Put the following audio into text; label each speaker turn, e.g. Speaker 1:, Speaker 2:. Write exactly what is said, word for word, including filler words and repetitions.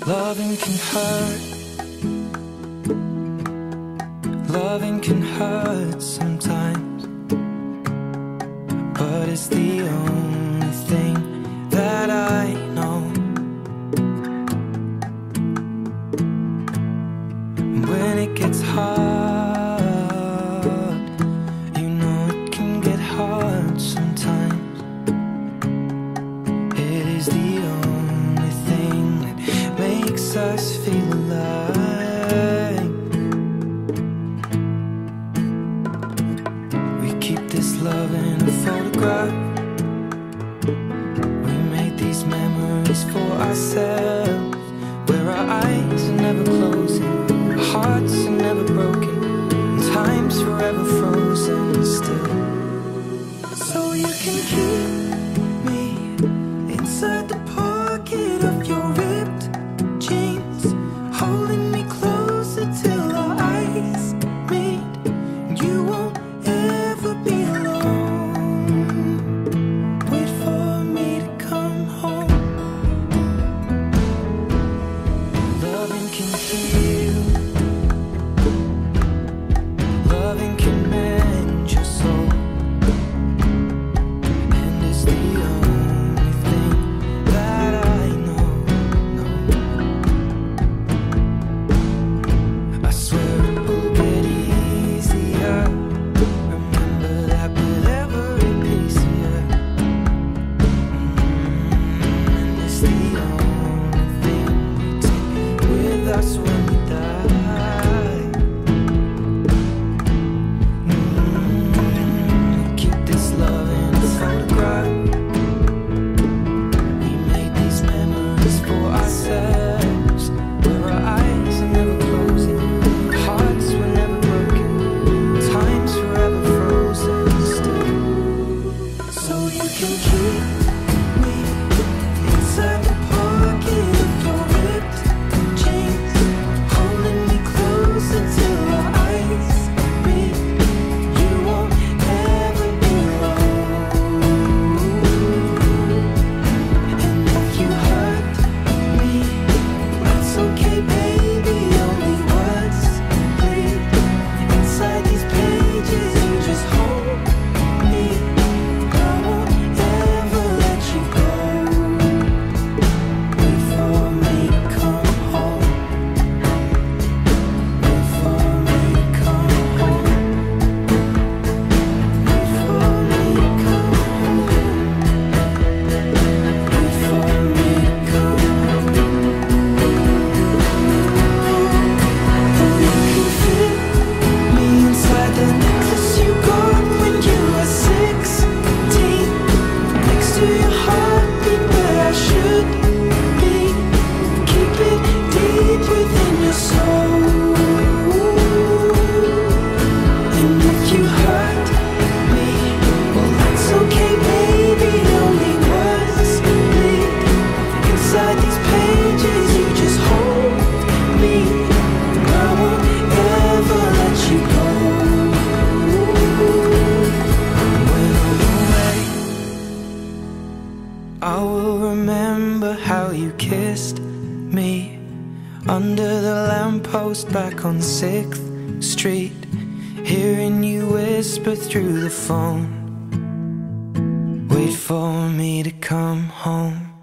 Speaker 1: Loving can hurt. Loving can hurt sometimes, but it's the only thing that I know. When it gets hard, you know it can get hard sometimes. It is the only thing that makes us feel alive. We keep this love in a photograph. We made these memories for ourselves, where our eyes are never closing, hearts are never broken, and time's forever frozen still. So you can keep me inside the pocket of your ripped jeans, holding me closer till our eyes meet. You won't ever be alone. Wait for me to come home. Loving can heal. Loving can mend your soul, and it's the only thing that I know. know. I swear it will get easier. Remember that with every piece of you. Mm, and it's the only thing we take with us when we die. Keep this love in a photograph. We made these memories for ourselves, where our eyes are never closing, hearts were never broken, time's forever frozen still. So you can keep me inside the pocket of your ripped jeans, holding me closer till our eyes meet. You won't ever be alone. And if you hurt me, that's okay, baby. Only words bleed inside these pages. You just hold me. I won't ever let you go. Wait for me to come home. Wait for me to come home. Wait for me to come home. Wait for me to come home. Oh, you can fit me inside the necklace you got when you were sixteen, next to your heartbeat where I should be. Keep it deep within your soul. And if you hurt me, well, that's okay, baby. Only words bleed inside these pages. You just hold me. I won't ever let you go. When I'm away, I will remember how you kissed me under the lamppost back on sixth street, hearing you whisper through the phone. Wait for me to come home.